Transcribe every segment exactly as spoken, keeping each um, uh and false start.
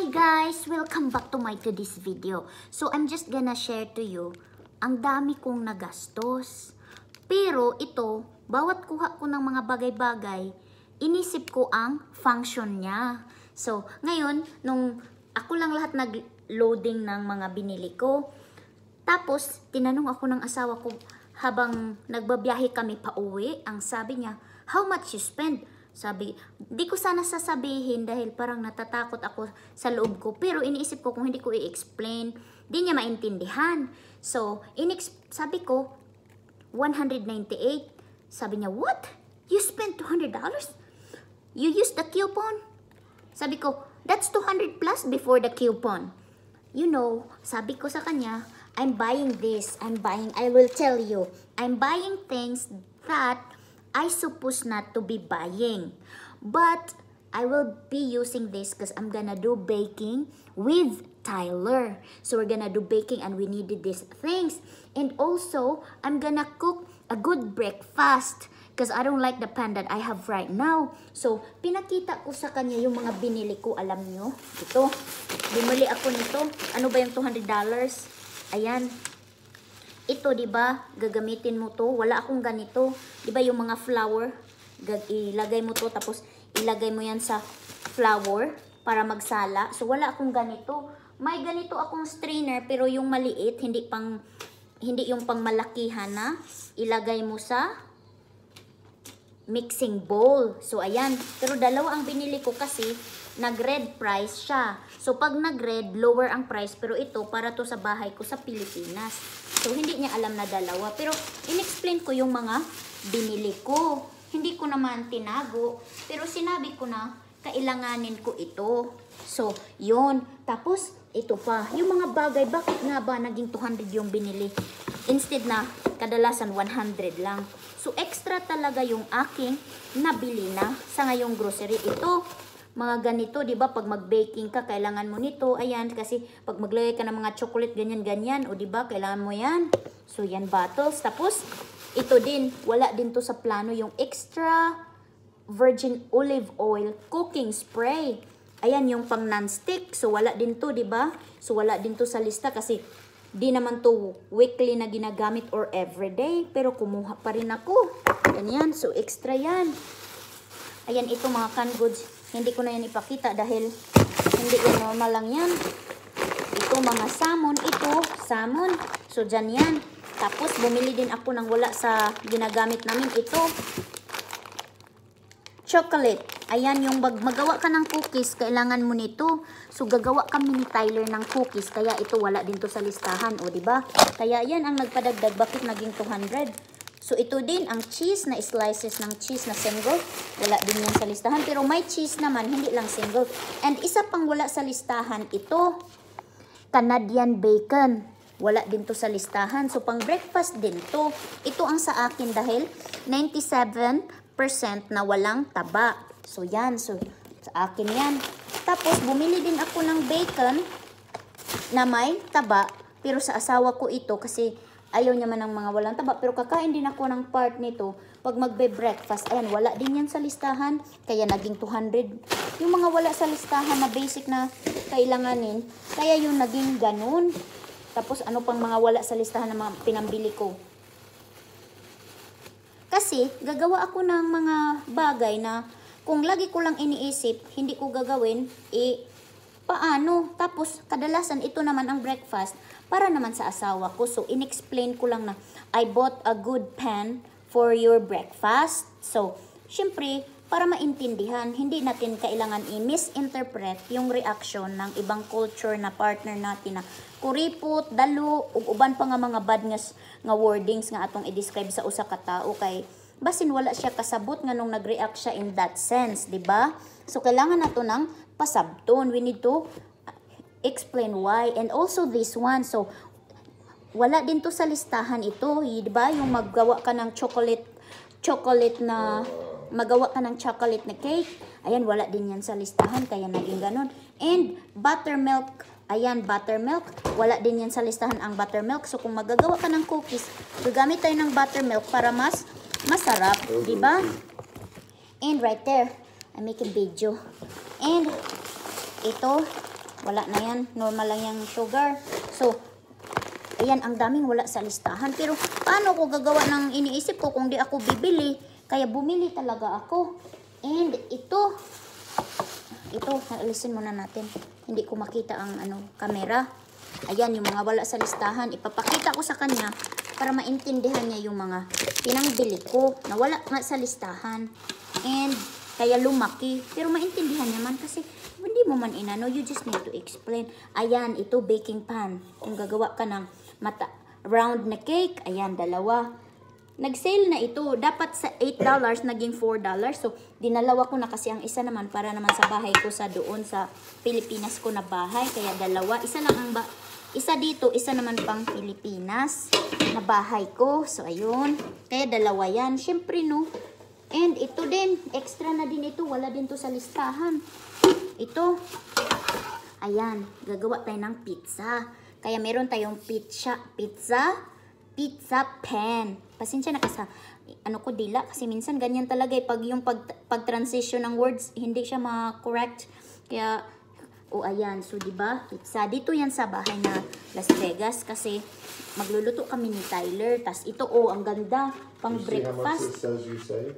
Hi guys! Welcome back to my today's video. So I'm just gonna share to you, ang dami kong nagastos. Pero ito, bawat kuha ko ng mga bagay-bagay, inisip ko ang function niya. So ngayon, nung ako lang lahat nag-loading ng mga binili ko, tapos tinanong ako ng asawa ko habang nagbabiyahe kami pa uwi, ang sabi niya, how much you spend? Sabi, di ko sana sasabihin dahil parang natatakot ako sa loob ko. Pero iniisip ko kung hindi ko i-explain, di niya maintindihan. So, sabi ko, one hundred ninety-eight. Sabi niya, what? You spent two hundred dollars? You used the coupon? Sabi ko, that's two hundred plus before the coupon. You know, sabi ko sa kanya, I'm buying this, I'm buying, I will tell you, I'm buying things that I supposed not to be buying, but I will be using this because I'm gonna do baking with Tyler. So we're gonna do baking and we needed these things. And also, I'm gonna cook a good breakfast because I don't like the pan that I have right now. So, pinakita ko sa kanya yung mga binili ko. Alam nyo, ito, bumili ako nito. Ano ba yung two hundred dollars? Ayan. Ito, di ba? Gagamitin mo to. Wala akong ganito. Di ba yung mga flour? Gag ilagay mo to, tapos ilagay mo yan sa flour para magsala. So, wala akong ganito. May ganito akong strainer, pero yung maliit, hindi pang, hindi yung pang malakihan na. Ilagay mo sa mixing bowl. So, ayan. Pero dalawa ang binili ko kasi nag-red price siya. So, pag nag-red, lower ang price. Pero ito, para to sa bahay ko sa Pilipinas. So, hindi niya alam na dalawa. Pero, in-explain ko yung mga binili ko. Hindi ko naman tinago. Pero, sinabi ko na, kailanganin ko ito. So, yun. Tapos, ito pa. Yung mga bagay, bakit nga ba naging two hundred yung binili? Instead na, kadalasan one hundred lang. So, extra talaga yung aking nabili na sa ngayong grocery. Ito, mga ganito, di ba? Pag mag-baking ka, kailangan mo nito. Ayan, kasi pag maglagay ka ng mga chocolate, ganyan-ganyan. O di ba? Kailangan mo yan. So, yan, bottles. Tapos, ito din. Wala din to sa plano. Yung extra virgin olive oil cooking spray. Ayan, yung pang non-stick. So, wala din to, di ba? So, wala din to sa lista kasi di naman to weekly na ginagamit or everyday. Pero, kumuha pa rin ako. Ganyan. So, extra yan. Ayan, ito mga canned goods. Hindi ko na yan ipakita dahil hindi yan normal lang yan. Ito mga salmon. Ito, salmon. So, dyan yan. Tapos, bumili din ako ng wala sa ginagamit namin. Ito, chocolate. Ayan, yung magawa ka ng cookies, kailangan mo nito. So, gagawa kami ni Tyler ng cookies. Kaya ito, wala din to sa listahan. O, diba? Kaya yan ang nagpadagdag. Bakit naging two hundred? So, ito din, ang cheese na slices ng cheese na single. Wala din yan sa listahan. Pero may cheese naman, hindi lang single. And isa pang wala sa listahan, ito, Canadian bacon. Wala din to sa listahan. So, pang breakfast din to. Ito ang sa akin dahil ninety-seven percent na walang taba. So, yan. So, sa akin yan. Tapos, bumili din ako ng bacon na may taba. Pero sa asawa ko ito kasi ayaw niya man ng mga walang taba. Pero kakain din ako ng part nito pag magbe-breakfast. Ayan, wala din yan sa listahan. Kaya naging two hundred. Yung mga wala sa listahan na basic na kailanganin, kaya yung naging ganun. Tapos ano pang mga wala sa listahan na mga pinambili ko. Kasi gagawa ako ng mga bagay na kung lagi ko lang iniisip, hindi ko gagawin, eh, paano? Tapos, kadalasan, ito naman ang breakfast para naman sa asawa ko. So, in-explain ko lang na, I bought a good pan for your breakfast. So, syempre, para maintindihan, hindi natin kailangan i-misinterpret yung reaction ng ibang culture na partner natin na kuripot, dalo, ug uban pa nga mga bad nga, nga wordings nga atong i-describe sa usa ka tao kay basin wala siya kasabot nga nung nag-react siya in that sense, di ba? So, kailangan nato ng pasabton. We need to explain why. And also this one. So, wala din to sa listahan ito. Di ba? Yung maggawa ka ng chocolate, chocolate na, magawa ka ng chocolate na cake. Ayan, wala din yan sa listahan. Kaya naging ganun. And buttermilk. Ayan, buttermilk. Wala din yan sa listahan ang buttermilk. So, kung magagawa ka ng cookies, gagamit tayo ng buttermilk para mas masarap. Di ba? And right there, I make a video. And ito, Wala na yan. Normal lang yung sugar. So, ayan, ang daming wala sa listahan. Pero, paano ko gagawa ng iniisip ko kung di ako bibili? Kaya bumili talaga ako. And ito, ito, alisin muna natin. Hindi ko makita ang ano, camera. Ayan, yung mga wala sa listahan. Ipapakita ko sa kanya para maintindihan niya yung mga pinangbili ko na wala nga sa listahan. And, kaya lumaki. Pero maintindihan niya man kasi hindi mo man inano. You just need to explain. Ayan, ito baking pan. Kung gagawa ka ng mata, round na cake. Ayan, dalawa. Nag-sale na ito. Dapat sa eight dollars, naging four dollars. So, dinalawa ko na kasi ang isa naman para naman sa bahay ko sa doon sa Pilipinas ko na bahay. Kaya dalawa. Isa lang ang ba... Isa dito, isa naman pang Pilipinas na bahay ko. So, ayun. Kaya dalawa yan. Siyempre, no. And ito din. Extra na din ito. Wala din to sa listahan. Ito. Ayan. Gagawa tayo ng pizza. Kaya meron tayong pizza. Pizza. Pizza pan. Pasensya na kasi ano ko dila. Kasi minsan ganyan talaga. Eh. Pag yung pag, pag-transition ng words, hindi siya ma-correct. Kaya... O oh, ayan, so diba, pizza. Dito yan sa bahay na Las Vegas kasi magluluto kami ni Tyler. Tas ito, oh, ang ganda, pang you breakfast. See how much it says you save?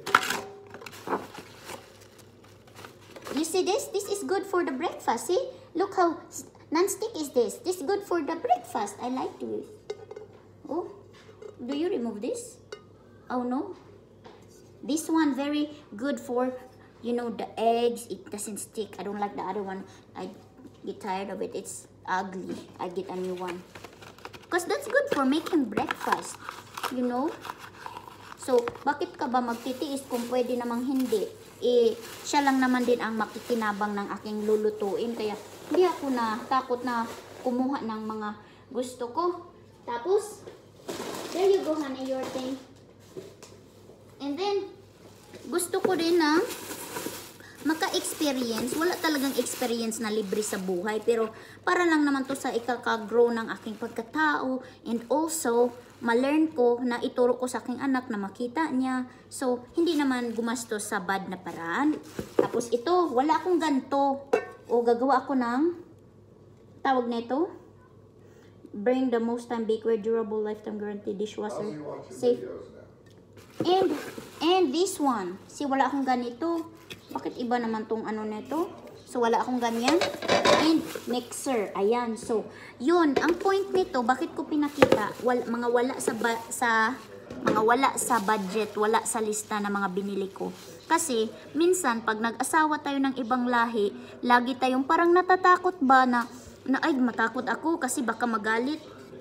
You see this? This is good for the breakfast. See? Look how non-stick is this. This is good for the breakfast. I like this. Oh, do you remove this? Oh no. This one very good for, you know, the eggs. It doesn't stick. I don't like the other one. I get tired of it. It's ugly. I get a new one. Because that's good for making breakfast. You know? So, bakit ka ba magtitiis kung pwede namang hindi? Eh, siya lang naman din ang makikinabang ng aking lulutuin. Kaya, hindi ako na takot na kumuha ng mga gusto ko. Tapos, there you go, honey, your thing. And then, gusto ko din na maka-experience. Wala talagang experience na libre sa buhay. Pero para lang naman to sa ikaka-grow ng aking pagkatao. And also, ma-learn ko na ituro ko sa aking anak na makita niya. So, hindi naman gumastos sa bad na paraan. Tapos ito, wala akong ganto. O gagawa ako ng, tawag na ito, bring the most time bakeware, durable, lifetime guarantee, dishwasher, safe. And, and this one. See, wala akong ganito. Bakit iba naman tong ano nito? So, wala akong ganyan. And, mixer. Ayan. So, yun. Ang point nito, bakit ko pinakita? Wal, mga wala sa, ba, sa, mga wala sa budget, wala sa lista na mga binili ko. Kasi, minsan, pag nag-asawa tayo ng ibang lahi, lagi tayong parang natatakot ba na, na ay, matakot ako kasi baka magalit.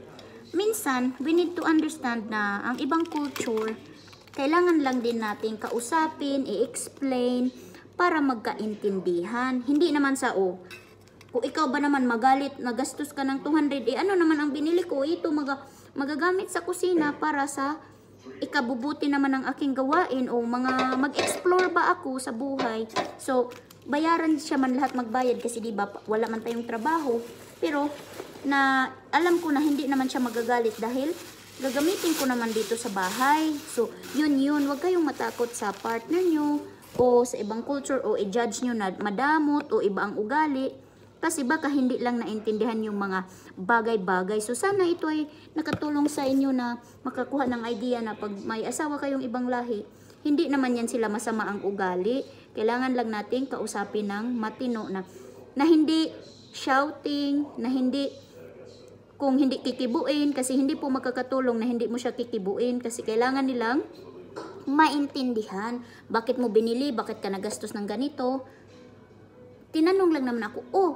Minsan, we need to understand na ang ibang culture, kailangan lang din natin kausapin, i-explain, para magkaintindihan. Hindi naman sa, oh, kung ikaw ba naman magalit, nagastos ka ng two hundred, eh ano naman ang binili ko? Ito, mag magagamit sa kusina para sa ikabubuti naman ng aking gawain o mga mag-explore ba ako sa buhay. So, bayaran siya man lahat magbayad kasi di ba wala man tayong trabaho. Pero, na alam ko na hindi naman siya magagalit dahil gagamitin ko naman dito sa bahay. So, yun yun. Huwag kayong matakot sa partner nyo o sa ibang culture o i-judge nyo na madamot o iba ang ugali. Kasi baka hindi lang naintindihan yung mga bagay-bagay. So, sana ito ay nakatulong sa inyo na makakuha ng idea na pag may asawa kayong ibang lahi, hindi naman yan sila masama ang ugali. Kailangan lang natin kausapin ng matino na, na hindi shouting, na hindi kung hindi kikibuin, kasi hindi po magkakatulong na hindi mo siya kikibuin kasi kailangan nilang maintindihan. Bakit mo binili? Bakit ka nagastos ng ganito? Tinanong lang naman ako, oh,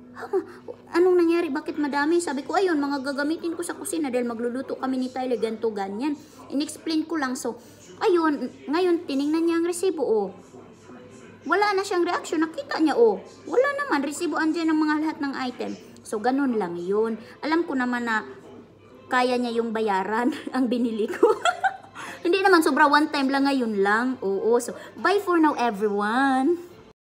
anong nangyari? Bakit madami? Sabi ko, ayun, mga gagamitin ko sa kusina dahil magluluto kami ni Tyler, ganito, ganyan. In-explain ko lang. So, ayun, ngayon, tiningnan niya ang resibo, oh. Wala na siyang reaction. Nakita niya, oh, wala naman. Resibo andyan ng mga lahat ng item. So, ganun lang yun. Alam ko naman na kaya niya yung bayaran ang binili ko. Hindi naman sobra, one time lang, ngayon lang. Oo, so bye for now everyone.